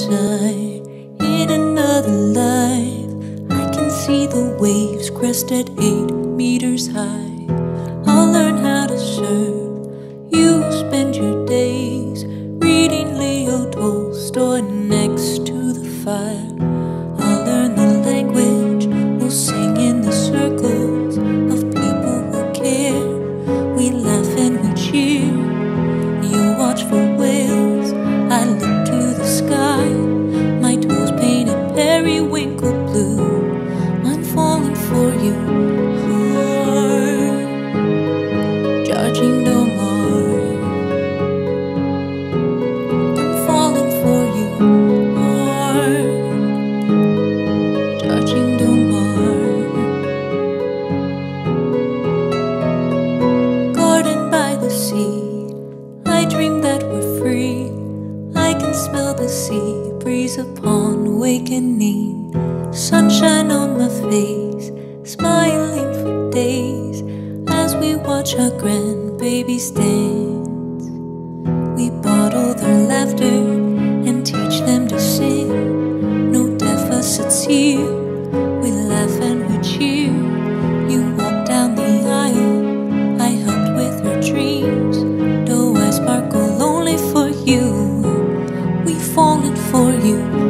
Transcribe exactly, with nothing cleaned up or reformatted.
inside. In another life, I can see the waves crested eight meters high. I'll learn how to surf. You spend your days reading Leo Tolstoy next to the fire. I'll learn the language. We'll sing in the circles of people who care. We laugh and we cheer. You watch for whales. I look to the sky. My toes painted periwinkle blue. I'm falling for you hard. Jardim do mar. I'm falling for you hard. Jardim do mar. Garden by the sea. I dream that we're free. I can smell the sea breeze upon awakening. Sunshine on my face, smiling for days as we watch our grandbabies dance. We bottle their laughter and teach them to sing. No deficits here. We laugh and we cheer. You walk down the aisle. I helped with her dreams. Though I sparkle only for you. We've fallen for you.